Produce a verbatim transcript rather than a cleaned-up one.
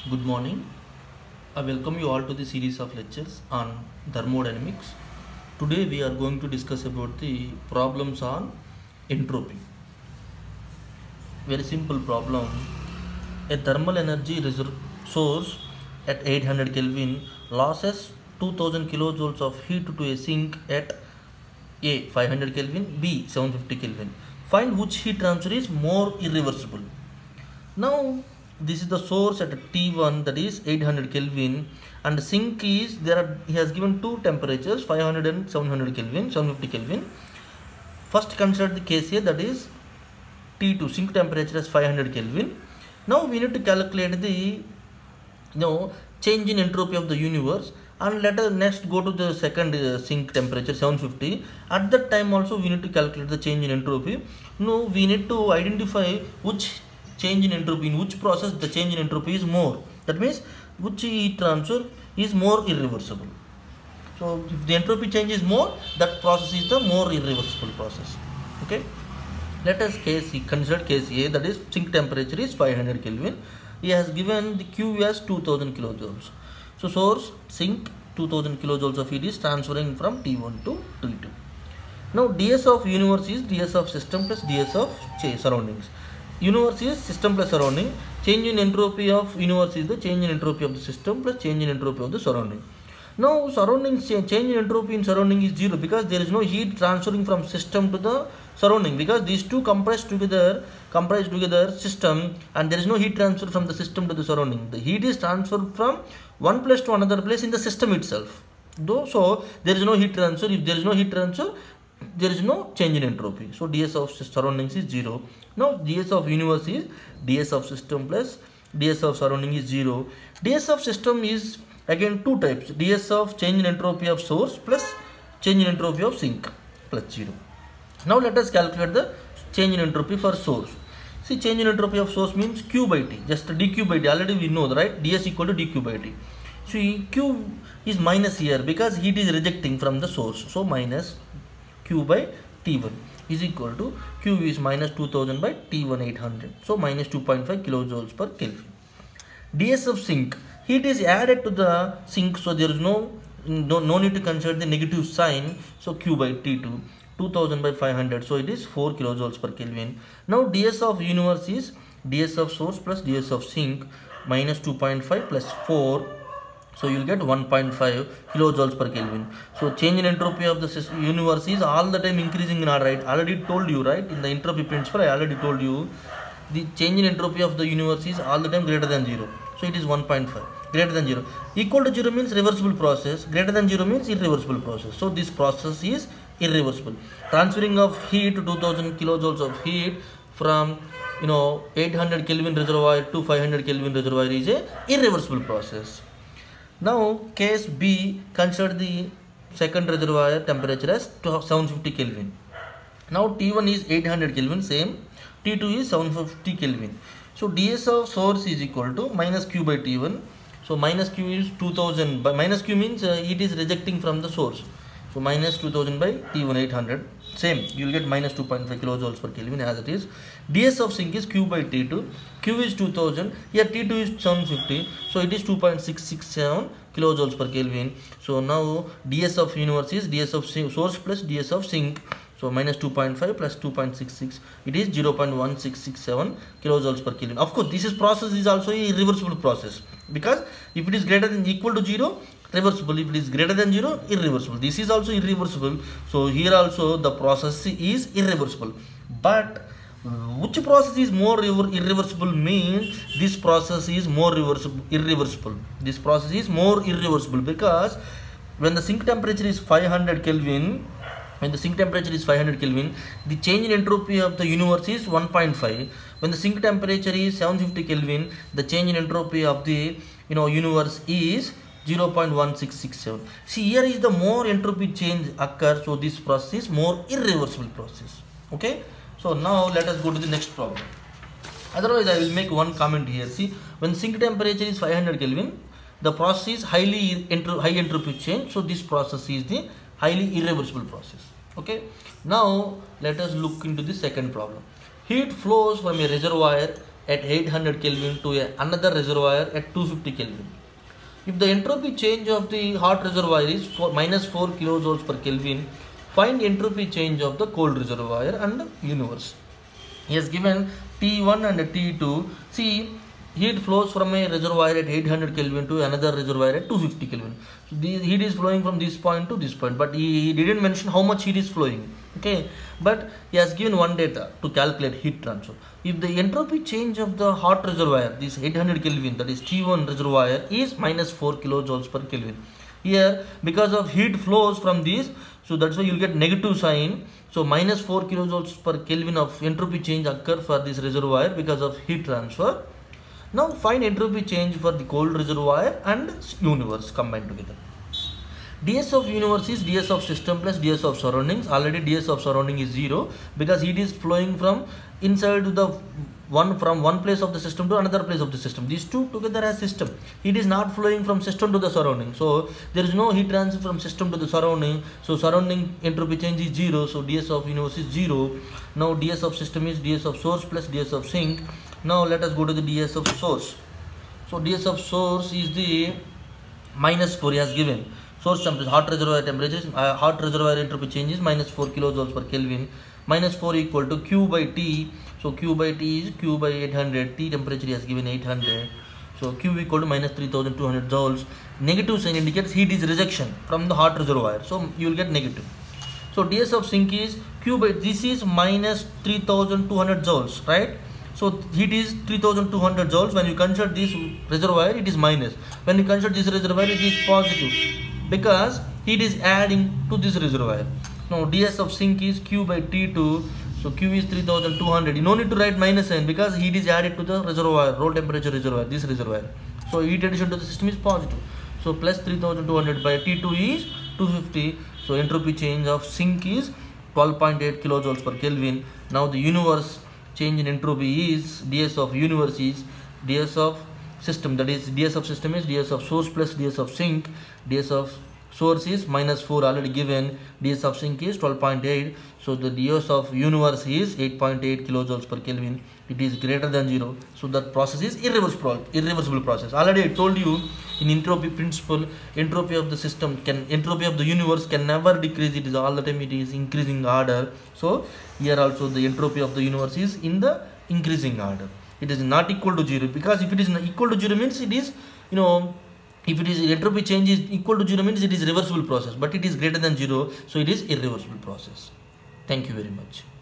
Good morning. I welcome you all to the series of lectures on thermodynamics. Today we are going to discuss about the problems on entropy. Very simple problem. A thermal energy reserve source at eight hundred Kelvin losses two thousand kilojoules of heat to a sink at A five hundred Kelvin, B seven hundred fifty Kelvin. Find which heat transfer is more irreversible. Now this is the source at T one, that is eight hundred Kelvin, and the sink is there are he has given two temperatures five hundred and seven hundred Kelvin, seven hundred fifty Kelvin. First consider the case here, that is T two, sink temperature as five hundred Kelvin. Now we need to calculate the you know change in entropy of the universe, and let us next go to the second uh, sink temperature seven hundred fifty. At that time also we need to calculate the change in entropy. Now we need to identify which change in entropy, in which process the change in entropy is more. That means which heat transfer is more irreversible. So if the entropy change is more, that process is the more irreversible process. Okay. Let us case consider case A, that is sink temperature is five hundred Kelvin. He has given the Q as two thousand kilojoules. So source sink two thousand kilojoules of heat is transferring from T one to T two. Now ds of universe is ds of system plus ds of surroundings. Universe is system plus surrounding. Change in entropy of universe is the change in entropy of the system plus change in entropy of the surrounding. Now surroundings change in entropy in surrounding is zero because there is no heat transferring from system to the surrounding, because these two compress together comprise together system, and there is no heat transfer from the system to the surrounding. The heat is transferred from one place to another place in the system itself. Though so there is no heat transfer. If there is no heat transfer, there is no change in entropy. So ds of surroundings is zero. Now ds of universe is ds of system plus ds of surrounding is zero. Ds of system is again two types: ds of change in entropy of source plus change in entropy of sink plus zero. Now let us calculate the change in entropy for source. See, change in entropy of source means Q by T, just dQ by T. Already we know, right? ds equal to dQ by T. See, Q is minus here because heat is rejecting from the source. So minus Q by T one is equal to Q is minus two thousand by T one eight hundred. So minus two point five kilojoules per Kelvin. ds of sink, heat is added to the sink, so there is no, no, no need to consider the negative sign. So Q by T two, two thousand by five hundred, so it is four kilojoules per Kelvin. Now ds of universe is ds of source plus ds of sink minus two point five plus four. So you will get one point five kilojoules per Kelvin. So change in entropy of the universe is all the time increasing in R, right? I already told you, right? In the entropy principle, I already told you the change in entropy of the universe is all the time greater than zero. So it is one point five. Greater than zero. Equal to zero means reversible process. Greater than zero means irreversible process. So this process is irreversible. Transferring of heat to two thousand kilojoules of heat from you know eight hundred Kelvin reservoir to five hundred Kelvin reservoir is a irreversible process. Now case B, consider the second reservoir temperature as seven hundred fifty Kelvin. Now T one is eight hundred Kelvin, same. T two is seven hundred fifty Kelvin. So ds of source is equal to minus Q by T one. So minus Q is two thousand, by minus Q means uh, it is rejecting from the source. So minus two thousand by T one eight hundred, same, you will get minus two point five kilojoules per Kelvin as it is. ds of sink is Q by T two, Q is two thousand, here T two is seven hundred fifty, so it is two point six six seven kilojoules per Kelvin. So now ds of universe is ds of source plus ds of sink, so minus two point five plus two point six six, it is zero point one six six seven kilojoules per Kelvin. Of course this is process is also a irreversible process, because if it is greater than equal to zero, reversible. If it is greater than zero, irreversible. This is also irreversible. So here also the process is irreversible. But which process is more irreversible means this process is more reversible, irreversible. This process is more irreversible because when the sink temperature is five hundred Kelvin, when the sink temperature is five hundred Kelvin, the change in entropy of the universe is one point five. When the sink temperature is seven hundred fifty Kelvin, the change in entropy of the you know universe is zero point one six six seven. See, here is the more entropy change occurs, so this process is more irreversible process. Okay, so now let us go to the next problem. Otherwise I will make one comment here. See, when sink temperature is five hundred Kelvin, the process is highly entro high entropy change, so this process is the highly irreversible process. Okay, now let us look into the second problem. Heat flows from a reservoir at eight hundred Kelvin to a, another reservoir at two hundred fifty Kelvin. If the entropy change of the hot reservoir is for minus four kilojoules per Kelvin, find entropy change of the cold reservoir and the universe. He has given T one and T two. See, heat flows from a reservoir at eight hundred Kelvin to another reservoir at two hundred fifty Kelvin. So the heat is flowing from this point to this point, but he, he didn't mention how much heat is flowing. Okay, but he has given one data to calculate heat transfer. If the entropy change of the hot reservoir, this eight hundred Kelvin, that is T one reservoir, is minus four kilojoules per Kelvin. Here, because of heat flows from this, so that's why you will get negative sign. So minus four kilojoules per Kelvin of entropy change occur for this reservoir because of heat transfer. Now find entropy change for the cold reservoir and universe combined together. ds of universe is ds of system plus ds of surroundings. Already ds of surrounding is zero because heat is flowing from inside to the one from one place of the system to another place of the system. These two together as system. Heat is not flowing from system to the surrounding. So there is no heat transfer from system to the surrounding. So surrounding entropy change is zero. So ds of universe is zero. Now ds of system is ds of source plus ds of sink. Now let us go to the ds of source. So ds of source is the minus four he has given. Source temperature, hot reservoir temperature, uh, hot reservoir entropy change is minus four kilojoules per Kelvin. Minus four equal to Q by T. So Q by T is Q by eight hundred. T temperature he has given eight hundred. So Q equal to minus three thousand two hundred joules. Negative sign indicates heat is rejection from the hot reservoir. So you will get negative. So ds of sink is Q by, this is minus three thousand two hundred joules, right? So heat is three thousand two hundred joules. When you consider this reservoir, it is minus. When you consider this reservoir, it is positive because heat is adding to this reservoir. Now ds of sink is Q by T two. So Q is three thousand two hundred. You no need to write minus sign because heat is added to the reservoir, roll temperature reservoir, this reservoir. So heat addition to the system is positive. So plus three thousand two hundred by T two is two hundred fifty. So entropy change of sink is twelve point eight kilojoules per Kelvin. Now the universe change in entropy is ds of universe is ds of system, that is ds of system is ds of source plus ds of sink. Ds of source is minus four already given, ds of sink is twelve point eight. So the ds of universe is eight point eight kilojoules per Kelvin. It is greater than zero. So that process is irreversible, irreversible process. Already I told you in entropy principle, entropy of the system can, entropy of the universe can never decrease. It is all the time it is increasing order. So here also the entropy of the universe is in the increasing order. It is not equal to zero because if it is equal to zero means it is, you know, if it is entropy change is equal to zero means it is reversible process, but it is greater than zero, so it is irreversible process. Thank you very much.